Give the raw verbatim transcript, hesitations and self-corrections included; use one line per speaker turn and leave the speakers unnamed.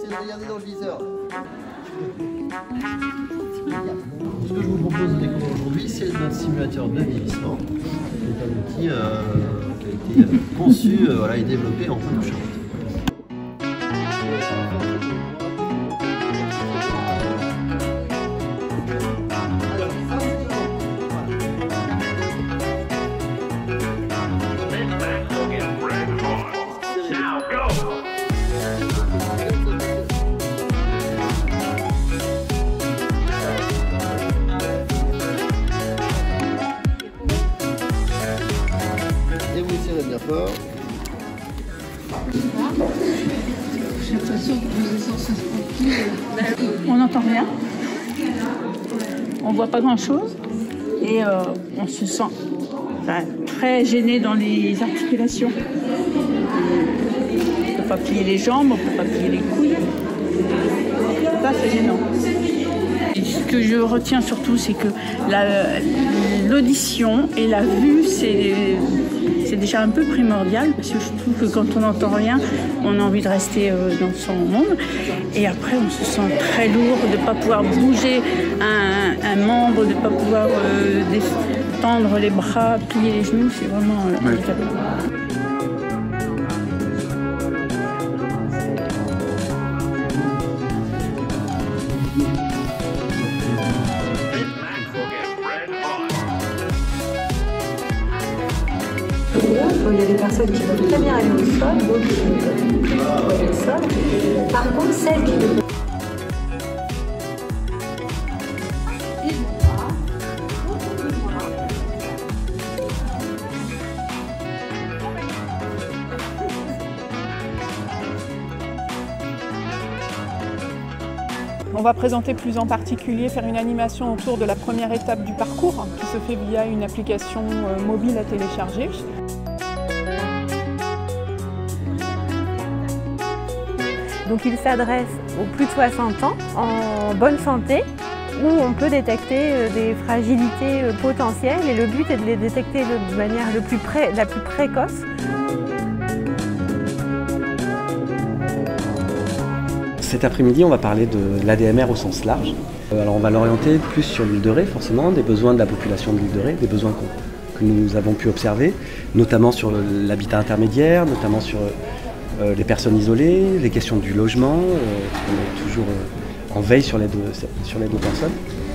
essayez de regarder dans le viseur. Ce que je vous propose de découvrir aujourd'hui, c'est notre simulateur de vieillissement. C'est un outil euh, qui a été conçu euh, voilà, et développé en Poitou-Charentes. Et vous tirez bien fort.
J'ai l'impression que vos essences se font.
On n'entend rien, on voit pas grand chose et euh, on se sent enfin, très gêné dans les articulations. On ne peut pas plier les jambes, on ne peut pas plier les couilles. Ça c'est gênant. Et ce que je retiens surtout, c'est que l'audition et la vue, c'est c'est déjà un peu primordial parce que je trouve que quand on n'entend rien, on a envie de rester dans son monde. Et après, on se sent très lourd de ne pas pouvoir bouger un, un membre, de ne pas pouvoir euh, tendre les bras, plier les genoux. C'est vraiment euh, handicapant.
Il y a des personnes qui peuvent très bien aller au sol, d'autres qui ne peuvent pas aller au sol. Par contre, celles qui ne peuvent
On va présenter plus en particulier, faire une animation autour de la première étape du parcours qui se fait via une application mobile à télécharger.
Donc il s'adresse aux plus de soixante ans, en bonne santé, où on peut détecter des fragilités potentielles et le but est de les détecter de manière le plus pré... la plus précoce.
Cet après-midi, on va parler de l'A D M R au sens large. Alors on va l'orienter plus sur l'île de Ré, forcément, des besoins de la population de l'île de Ré, des besoins que nous avons pu observer, notamment sur l'habitat intermédiaire, notamment sur Euh, les personnes isolées, les questions du logement, euh, on est toujours euh, en veille sur les deux, sur les deux personnes.